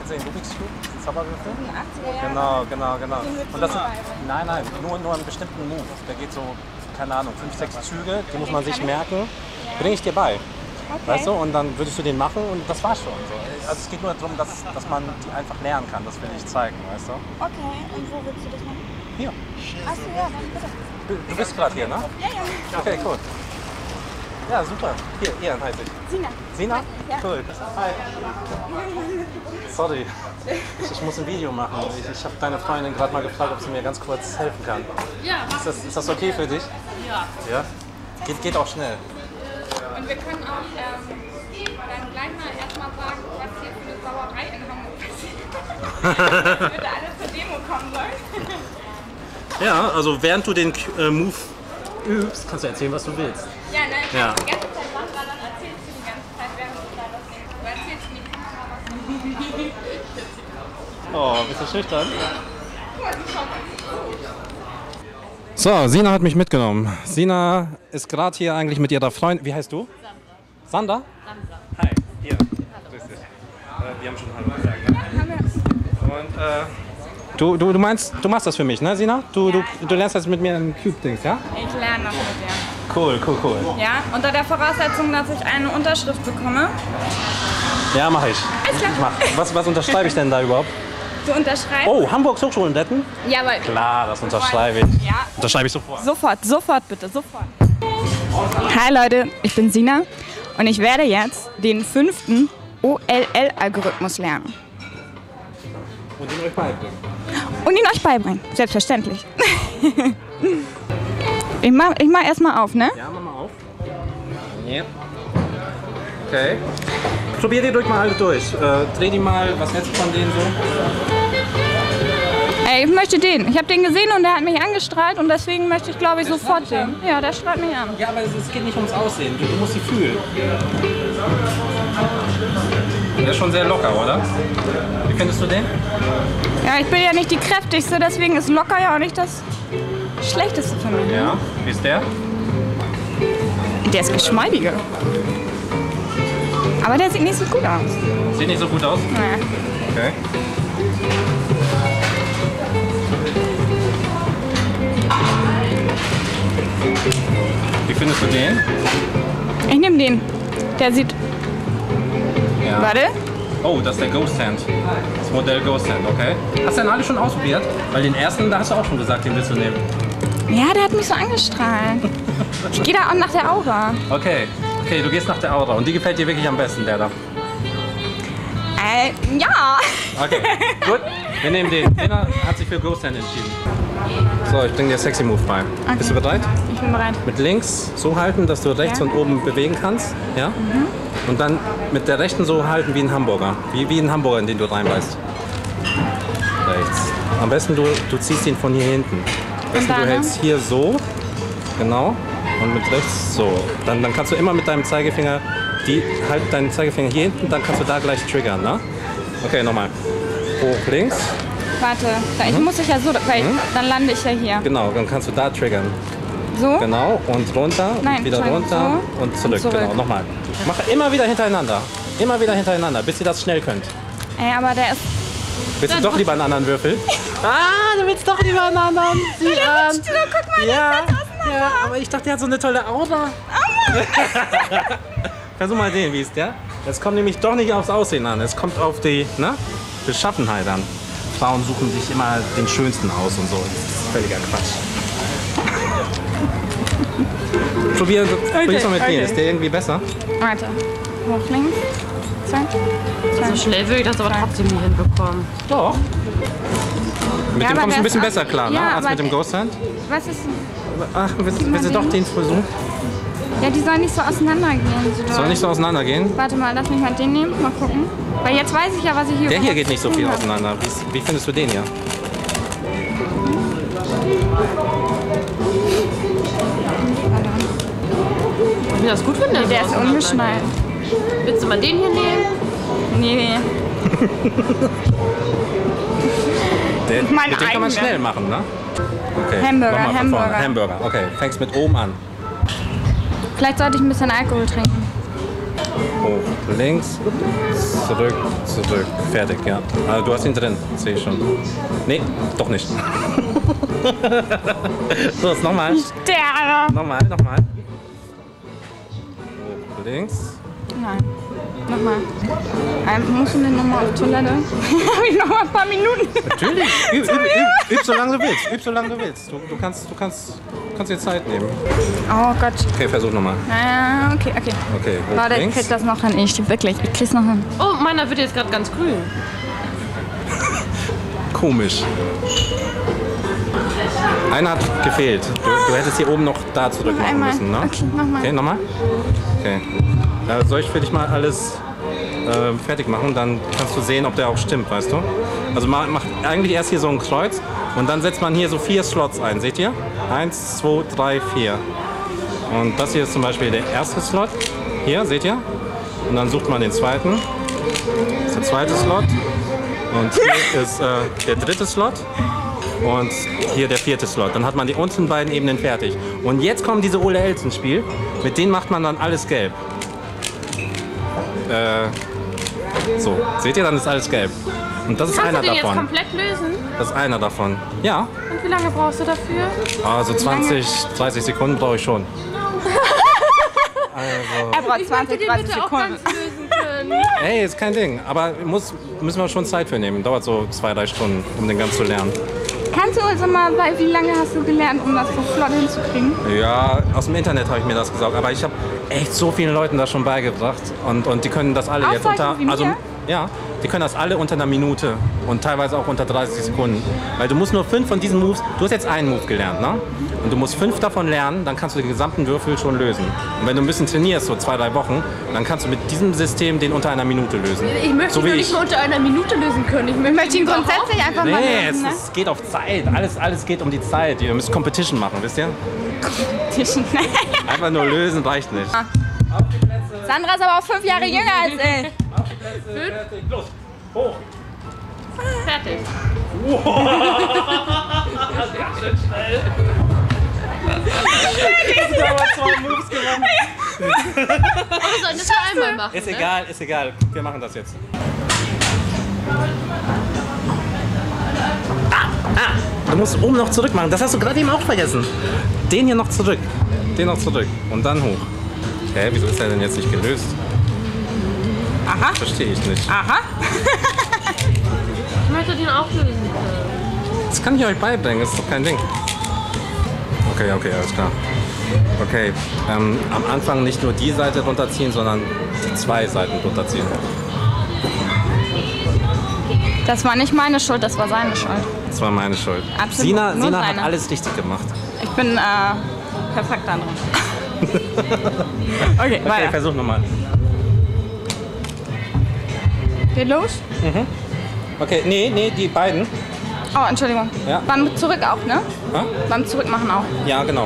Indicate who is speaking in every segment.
Speaker 1: gesehen, Rubik's Cube, Zauberwürfel?
Speaker 2: 80er
Speaker 1: Jahre. Genau. Und das sind, nein, nur einen bestimmten Move. Der geht so, keine Ahnung, 5, 6 Züge, die muss man sich merken. Bringe ich dir bei.
Speaker 2: Okay.
Speaker 1: Weißt du, und dann würdest du den machen und das war's schon. So. Also es geht nur darum, dass man die einfach lernen kann, das will ich zeigen, weißt du?
Speaker 2: Okay, und wo willst du das machen?
Speaker 1: Hier.
Speaker 2: Achso, ja, dann bitte.
Speaker 1: Du bist gerade hier, ne?
Speaker 2: Ja.
Speaker 1: Okay, cool. Ja, super. Hier, Ian heiße ich.
Speaker 2: Sina.
Speaker 1: Sina?
Speaker 2: Ja.
Speaker 1: Cool. Hi. Sorry, ich muss ein Video machen. Ich habe deine Freundin gerade mal gefragt, ob sie mir ganz kurz helfen kann.
Speaker 3: Ja,
Speaker 1: Ist das okay für dich?
Speaker 3: ja.
Speaker 1: Ja? Geht auch schnell.
Speaker 3: Und wir können auch dann gleich mal erstmal sagen, was hier für eine Sauerei in Hamburg passiert. Würde alle zur Demo kommen sollen.
Speaker 1: Ja, also während du den Move übst, kannst du erzählen, was du willst.
Speaker 3: Ja, ne?
Speaker 1: Ja.
Speaker 3: Die ganze Zeit Sandra, dann erzählst du die ganze Zeit, während du da das denkst. Du erzählst in die Kamera was.
Speaker 1: Oh, bist du schüchtern? So, Sina hat mich mitgenommen. Sina ist gerade hier eigentlich mit ihrer Freundin. Wie heißt du? Sander. Sander? Hi, hier. Grüß dich. Wir haben schon Hallo gesagt. Ne? Und du meinst, du machst das für mich, ne, Sina? Du lernst jetzt mit mir ein Cube-Dings, ja?
Speaker 3: Ich lerne das mit dir.
Speaker 1: Cool.
Speaker 3: Ja, unter der Voraussetzung, dass ich eine Unterschrift bekomme.
Speaker 1: Ja, mach ich.
Speaker 3: Alles klar.
Speaker 1: Was unterschreibe ich denn da überhaupt?
Speaker 3: Du unterschreibst?
Speaker 1: Oh, Hamburgs Hochschulendetten?
Speaker 3: Jawohl.
Speaker 1: Klar, das unterschreibe ich.
Speaker 3: Ja.
Speaker 1: Unterschreibe ich sofort.
Speaker 3: Sofort bitte, sofort. Hi Leute, ich bin Sina und ich werde jetzt den 5. OLL-Algorithmus lernen.
Speaker 1: Und ihn euch beibringen.
Speaker 3: Und ihn euch beibringen, selbstverständlich. ich mach erstmal auf, ne?
Speaker 1: Ja, mach mal auf. Ja. Okay. Probier die mal alle durch. Dreh die mal, was hältst du von denen so?
Speaker 3: Ey, ich möchte den. Ich habe den gesehen und der hat mich angestrahlt und deswegen möchte ich, glaube ich, sofort den. Ja, der strahlt mich an.
Speaker 1: Ja, aber es geht nicht ums Aussehen. Du musst sie fühlen. Der ist schon sehr locker, oder? Wie findest du den?
Speaker 3: Ja, ich bin ja nicht die kräftigste, deswegen ist locker ja auch nicht das Schlechteste für mich.
Speaker 1: Ja. Wie ist der?
Speaker 3: Der ist geschmeidiger. Aber der sieht nicht so gut aus.
Speaker 1: Sieht nicht so gut aus?
Speaker 3: Naja.
Speaker 1: Okay. Wie findest du den?
Speaker 3: Ich nehme den. Der sieht...
Speaker 1: Ja.
Speaker 3: Warte.
Speaker 1: Oh, das ist der Ghost Hand. Das Modell Ghost Hand, okay. Hast du denn alle schon ausprobiert? Weil den ersten, da hast du auch schon gesagt, den willst du nehmen.
Speaker 3: Ja, der hat mich so angestrahlt. Ich gehe da auch nach der Aura.
Speaker 1: Okay, du gehst nach der Aura und die gefällt dir wirklich am besten, der da.
Speaker 3: Ja.
Speaker 1: Okay, gut. Wir nehmen den. Lena hat sich für Ghost Hand entschieden. So, ich bringe dir Sexy Move bei.
Speaker 3: Okay.
Speaker 1: Bist du bereit?
Speaker 3: Ich bin bereit.
Speaker 1: Mit links so halten, dass du rechts und oben bewegen kannst. Ja? Und dann mit der rechten so halten wie ein Hamburger. Wie ein Hamburger, in den du reinbeißt. Rechts. Am besten du ziehst ihn von hier hinten. Am besten du hältst hier so. Genau. Und mit rechts so. Dann kannst du immer mit deinem Zeigefinger, halt deinen Zeigefinger hier hinten, dann kannst du da gleich triggern. Ne? Okay, nochmal. Hoch links.
Speaker 3: Warte, ich muss dich ja so, weil dann lande ich ja hier.
Speaker 1: Genau, dann kannst du da triggern.
Speaker 3: So?
Speaker 1: Genau, und runter,
Speaker 3: Nein,
Speaker 1: wieder runter
Speaker 3: so.
Speaker 1: und zurück. Genau, nochmal. Mach immer wieder hintereinander. Immer wieder hintereinander, bis ihr das schnell könnt.
Speaker 3: Ey, aber der ist...
Speaker 1: Willst du doch lieber einen anderen Würfel? Du willst doch lieber einen anderen. Sieh an.
Speaker 3: Guck mal,
Speaker 1: Ja, aber ich dachte, der hat so eine tolle Aura. Versuch mal den, wie ist der? Es kommt nämlich doch nicht aufs Aussehen an, es kommt auf die Beschaffenheit an. Frauen suchen sich immer den Schönsten aus und so. Das ist völliger Quatsch. Probier's mal mit mir. Ist der irgendwie besser?
Speaker 3: Warte. Hoch links. Zack.
Speaker 4: So schnell würde ich das aber trotzdem nie hinbekommen.
Speaker 1: Doch. Mit dem kommst du ein bisschen besser klar,
Speaker 3: ja,
Speaker 1: ne? Als mit dem Ghost Hand.
Speaker 3: Was ist...
Speaker 1: Ach, willst du doch den versuchen?
Speaker 3: Ja, die sollen nicht so auseinandergehen.
Speaker 1: Soll nicht so auseinandergehen?
Speaker 3: Warte mal, lass mich mal den nehmen. Mal gucken. Weil jetzt weiß ich ja, was ich hier...
Speaker 1: Der hier geht nicht so viel auseinander. Wie findest du den hier?
Speaker 4: Ich finde das gut, wenn
Speaker 3: Der ist ungeschnallt.
Speaker 4: Willst du mal den hier nehmen?
Speaker 3: Nee.
Speaker 1: Den kann man
Speaker 3: eigenen.
Speaker 1: schnell machen, ne? Okay.
Speaker 3: Hamburger,
Speaker 1: nochmal von
Speaker 3: Hamburger.
Speaker 1: vorne. Hamburger, okay. Fängst mit oben an.
Speaker 3: Vielleicht sollte ich ein bisschen Alkohol trinken.
Speaker 1: hoch, links, zurück, zurück. Fertig, ja. Also du hast ihn drin, sehe ich schon. Nee, doch nicht. So, jetzt nochmal.
Speaker 2: Der.
Speaker 1: Nochmal. Hoch, links.
Speaker 2: Nein. Nochmal. Musst du denn nochmal auf Toilette? Habe ich nochmal ein paar Minuten.
Speaker 1: Natürlich. Üb so lange du willst. Du kannst dir Zeit nehmen.
Speaker 2: Oh Gott.
Speaker 1: Okay, versuch nochmal.
Speaker 2: Okay.
Speaker 1: Okay, hoch,
Speaker 2: Warte, ich
Speaker 1: links.
Speaker 2: krieg das noch hin. Ich krieg's noch hin.
Speaker 4: Oh, meiner wird jetzt gerade ganz grün.
Speaker 1: Komisch. Einer hat gefehlt. Du hättest hier oben noch da zurück machen
Speaker 2: Einmal.
Speaker 1: müssen, ne?
Speaker 2: Okay, nochmal.
Speaker 1: Okay, nochmal? Okay. Soll ich für dich mal alles fertig machen? Dann kannst du sehen, ob der auch stimmt, weißt du? Also man macht eigentlich erst hier so ein Kreuz und dann setzt man hier so 4 Slots ein. Seht ihr? 1, 2, 3, 4. Und das hier ist zum Beispiel der erste Slot. Hier, seht ihr? Und dann sucht man den zweiten. Das ist der zweite Slot. Und hier ist der dritte Slot. Und hier der vierte Slot. Dann hat man die unteren beiden Ebenen fertig. Und jetzt kommen diese OLLs ins Spiel. Mit denen macht man dann alles gelb. So, seht ihr, dann ist alles gelb. Und das ist
Speaker 4: Kannst
Speaker 1: einer
Speaker 4: du den
Speaker 1: davon.
Speaker 4: jetzt komplett lösen?
Speaker 1: Das ist einer davon. Ja,
Speaker 4: Und wie lange brauchst du dafür?
Speaker 1: also 20, 30 Sekunden brauche ich schon.
Speaker 2: Er braucht 20, 30
Speaker 4: bitte auch
Speaker 2: Sekunden.
Speaker 4: ganz lösen können.
Speaker 1: Hey, ist kein Ding. Aber müssen wir schon Zeit für nehmen. Dauert so 2, 3 Stunden, um den ganz zu lernen.
Speaker 2: Kannst du uns mal, wie lange hast du gelernt, um das so flott hinzukriegen?
Speaker 1: Ja, aus dem Internet habe ich mir das gesagt. Aber ich habe echt so vielen Leuten das schon beigebracht. Und die können das alle
Speaker 2: Auch
Speaker 1: jetzt
Speaker 2: solche
Speaker 1: unter...
Speaker 2: wie mir?
Speaker 1: Also, ja, die können das alle unter einer Minute und teilweise auch unter 30 Sekunden. Weil du musst nur 5 von diesen Moves... Du hast jetzt einen Move gelernt, ne? Und du musst 5 davon lernen, dann kannst du den gesamten Würfel schon lösen. Und wenn du ein bisschen trainierst, so 2, 3 Wochen, dann kannst du mit diesem System den unter einer Minute lösen.
Speaker 4: Ich möchte
Speaker 1: So
Speaker 4: ihn
Speaker 1: wie
Speaker 4: doch nicht mal unter einer Minute lösen können. Ich
Speaker 2: Ich möchte ihn grundsätzlich einfach mal
Speaker 1: Nee,
Speaker 2: lösen, ne?
Speaker 1: es geht auf Zeit. Alles geht um die Zeit. Ihr müsst Competition machen, wisst ihr?
Speaker 2: Tischen.
Speaker 1: Einfach nur lösen reicht nicht.
Speaker 2: Sandra ist aber auch 5 Jahre jünger als ich.
Speaker 1: Auf die Plätze, fertig, los, hoch.
Speaker 4: Fertig.
Speaker 1: Ich habe 2 Moves gewonnen.
Speaker 4: Aber wir sollten das nur einmal machen.
Speaker 1: Ist
Speaker 4: ne?
Speaker 1: egal, ist egal. Wir machen das jetzt. Du musst oben noch zurück machen. Das hast du gerade eben auch vergessen. Den hier noch zurück. Den noch zurück. Und dann hoch. Hä, wieso ist der denn jetzt nicht gelöst?
Speaker 2: Aha.
Speaker 1: Verstehe ich nicht.
Speaker 2: Aha.
Speaker 4: Ich möchte den auch lösen können.
Speaker 1: Das kann ich euch beibringen, das ist doch kein Ding. Okay, alles klar. Okay, am Anfang nicht nur die Seite runterziehen, sondern die 2 Seiten runterziehen.
Speaker 2: Das war nicht meine Schuld, das war seine Schuld.
Speaker 1: Das war meine Schuld.
Speaker 2: Absolut,
Speaker 1: Sina
Speaker 2: nur
Speaker 1: hat
Speaker 2: seine.
Speaker 1: alles richtig gemacht.
Speaker 2: Ich bin perfekt da drin. Okay,
Speaker 1: Okay,
Speaker 2: weiter.
Speaker 1: versuch nochmal.
Speaker 2: Geht los?
Speaker 1: Okay, nee, die beiden.
Speaker 2: Oh, Entschuldigung.
Speaker 1: Ja.
Speaker 2: Beim Zurück auch, ne?
Speaker 1: Ha?
Speaker 2: Beim Zurückmachen auch.
Speaker 1: Ja, genau.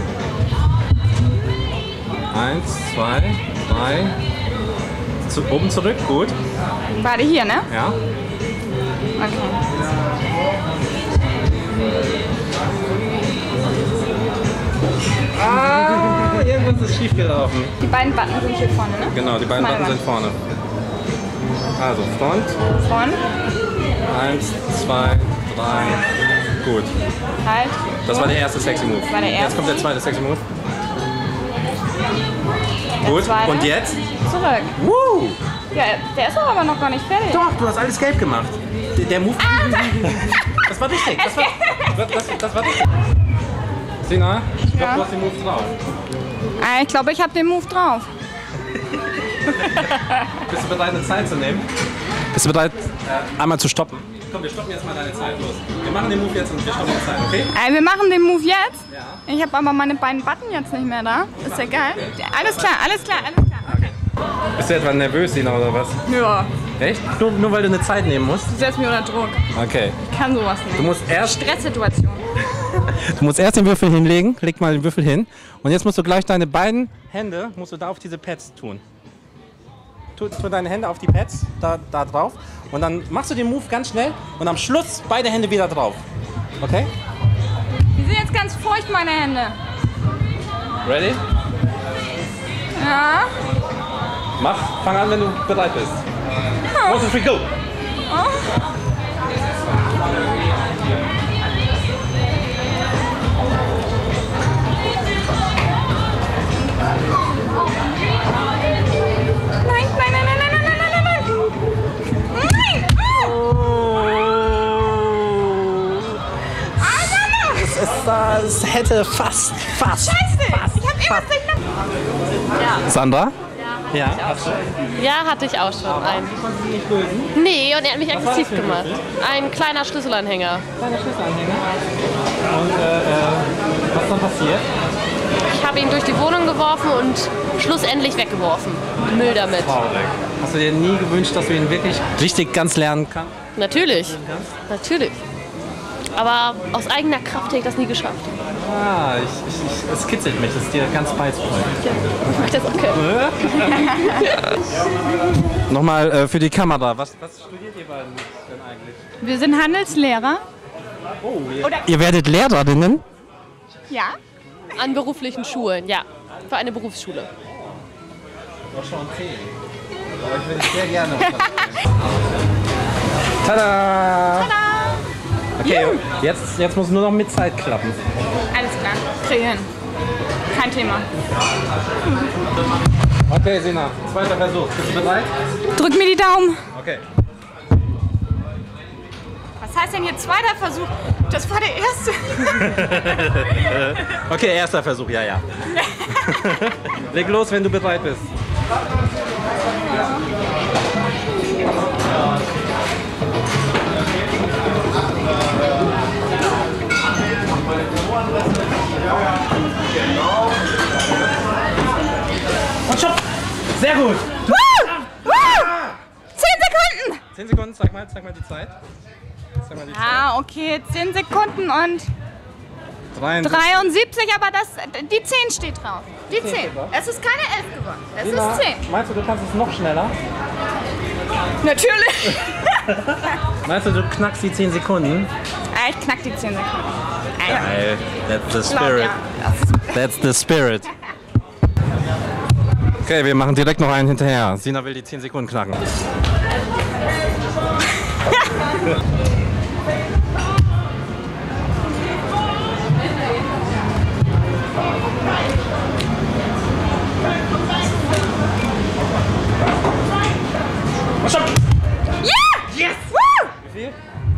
Speaker 1: 1, 2, 3. Oben zurück, gut.
Speaker 2: Beide hier, ne?
Speaker 1: Ja.
Speaker 2: Okay.
Speaker 1: Irgendwas ist schief gelaufen.
Speaker 2: Die beiden Button sind hier vorne, ne?
Speaker 1: Genau, die beiden
Speaker 2: Meine
Speaker 1: Button sind vorne. Also Front.
Speaker 2: Vorne.
Speaker 1: 1, 2, 3. Gut.
Speaker 2: Halt.
Speaker 1: Das war der erste Sexy Move.
Speaker 2: War der
Speaker 1: Jetzt
Speaker 2: erste.
Speaker 1: kommt der zweite Sexy Move. Gut.
Speaker 2: zweite.
Speaker 1: Und jetzt?
Speaker 2: Zurück.
Speaker 1: Woo!
Speaker 2: Ja, der ist aber noch gar nicht fertig.
Speaker 1: Doch, du hast alles gelb gemacht. Der Move. Das war richtig. Das war richtig. Sina, ich glaube,
Speaker 2: Ja.
Speaker 1: du hast den Move drauf.
Speaker 2: Ich glaube, ich habe den Move drauf.
Speaker 1: Bist du bereit, eine Zeit zu nehmen? Bist du bereit, einmal zu stoppen? Komm, wir stoppen jetzt mal deine Zeit. Los. Wir machen den Move jetzt und wir stoppen die Zeit, okay?
Speaker 2: Wir machen den Move jetzt.
Speaker 1: Ja.
Speaker 2: Ich habe aber meine beiden Button jetzt nicht mehr da. Ist egal. Alles klar. Okay.
Speaker 1: Bist du etwa nervös, Sina, oder was?
Speaker 2: Ja,
Speaker 1: Echt? Nur weil du eine Zeit nehmen musst?
Speaker 2: du setzt mich unter Druck.
Speaker 1: Okay.
Speaker 2: Ich kann sowas nicht.
Speaker 1: Du musst erst
Speaker 2: Stresssituation.
Speaker 1: den Würfel hinlegen. Leg mal den Würfel hin. Und jetzt musst du gleich deine beiden Hände musst du da auf diese Pads tun. Tu deine Hände auf die Pads, da drauf. Und dann machst du den Move ganz schnell und am Schluss beide Hände wieder drauf. Okay?
Speaker 2: Die sind jetzt ganz feucht, meine Hände.
Speaker 1: Ready?
Speaker 2: Ja.
Speaker 1: Fang an, wenn du bereit bist. 1, 2, 3, go! Es hätte fast.
Speaker 2: Scheiße! Ich hab irgendwas durcheinander.
Speaker 1: Sandra? Ja.
Speaker 4: Ja, hatte ich auch schon einen.
Speaker 1: Konntest du nicht lösen?
Speaker 4: Nee, und er hat mich aggressiv
Speaker 1: für ein
Speaker 4: gemacht. Ein kleiner Schlüsselanhänger.
Speaker 1: Kleiner Schlüsselanhänger. Und was ist dann passiert?
Speaker 4: Ich habe ihn durch die Wohnung geworfen und schlussendlich weggeworfen. Müll damit.
Speaker 1: Traurig. Hast du dir nie gewünscht, dass du ihn wirklich richtig ganz lernen kannst?
Speaker 4: Natürlich. Natürlich. Aber aus eigener Kraft hätte ich das nie geschafft.
Speaker 1: Ah, es kitzelt mich, es dir ganz beizubringen.
Speaker 4: Ja, ich mach das okay.
Speaker 1: Nochmal für die Kamera, was studiert ihr beiden denn eigentlich?
Speaker 2: Wir sind Handelslehrer.
Speaker 1: Oh, ihr werdet Lehrerinnen?
Speaker 2: Ja.
Speaker 4: An beruflichen Schulen, ja. Für eine Berufsschule.
Speaker 1: Doch schon 10. Aber ich würde sehr gerne was Tada!
Speaker 2: Tada!
Speaker 1: Okay, jetzt muss nur noch mit Zeit klappen.
Speaker 2: Alles klar. Kreieren. Kein Thema.
Speaker 1: Okay, Sina, zweiter Versuch. Bist du bereit?
Speaker 2: Drück mir die Daumen.
Speaker 1: Okay.
Speaker 2: Was heißt denn hier zweiter Versuch? Das war der erste.
Speaker 1: Okay, erster Versuch, ja. Leg los, wenn du bereit bist. Und stopp! Sehr gut!
Speaker 2: 10 Sekunden!
Speaker 1: 10 Sekunden, zeig mal die Zeit.
Speaker 2: Ah, okay, 10 Sekunden und
Speaker 1: 73.
Speaker 2: 73, aber die 10 steht drauf. Die 10.
Speaker 1: steht drauf.
Speaker 2: Es ist keine 11 geworden. Es
Speaker 1: Sina,
Speaker 2: ist 10.
Speaker 1: meinst du, du kannst es noch schneller?
Speaker 2: Natürlich.
Speaker 1: Meinst du, du knackst die 10 Sekunden?
Speaker 2: Ah, ich knack die 10 Sekunden.
Speaker 1: Geil. That's the
Speaker 2: Glaub,
Speaker 1: spirit.
Speaker 2: ja.
Speaker 1: That's the spirit. Okay, wir machen direkt noch einen hinterher. Sina will die 10 Sekunden knacken.
Speaker 2: Yes! Woo!
Speaker 1: Wie viel?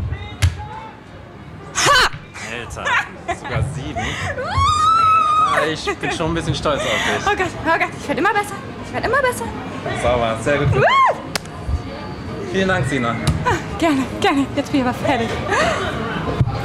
Speaker 2: Ha!
Speaker 1: Alter, sogar 7. Ich bin schon ein bisschen stolz auf dich.
Speaker 2: Oh Gott, ich werde immer besser.
Speaker 1: Sauber, sehr gut.
Speaker 2: Woo!
Speaker 1: Vielen Dank, Sina.
Speaker 2: Gerne. Jetzt bin ich aber fertig.